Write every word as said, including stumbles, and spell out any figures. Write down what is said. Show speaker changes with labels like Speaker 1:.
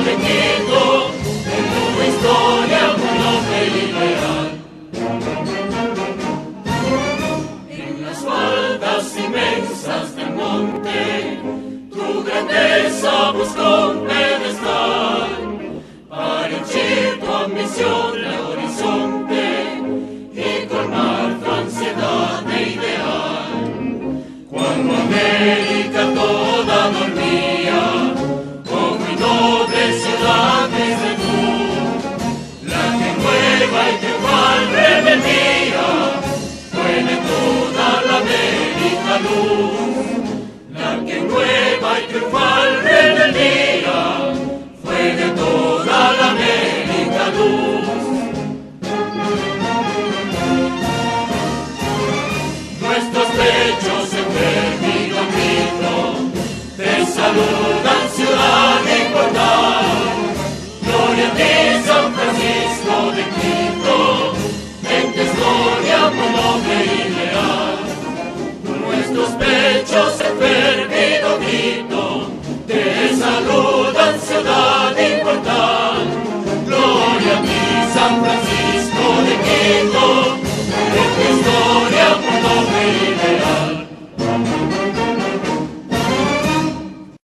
Speaker 1: de Quito, en tu historia muy noble y leal. En las faldas inmensas del monte, tu grandeza buscó un pedestal, para henchir tu ambición de horizonte y colmar tu ansiedad de ideal. Cuando América toda dormía, como noble ciudad desde tú, la que nueva y triunfal rebeldía, fue de toda la América luz. La que nueva y triunfal rebeldía, fue de toda la América luz. Nuestros pechos en perdido grito te saludan, ciudad inmortal. Gloria a ti, San Francisco de Quito, en tu historia muy noble y leal. Nuestros pechos en perdido grito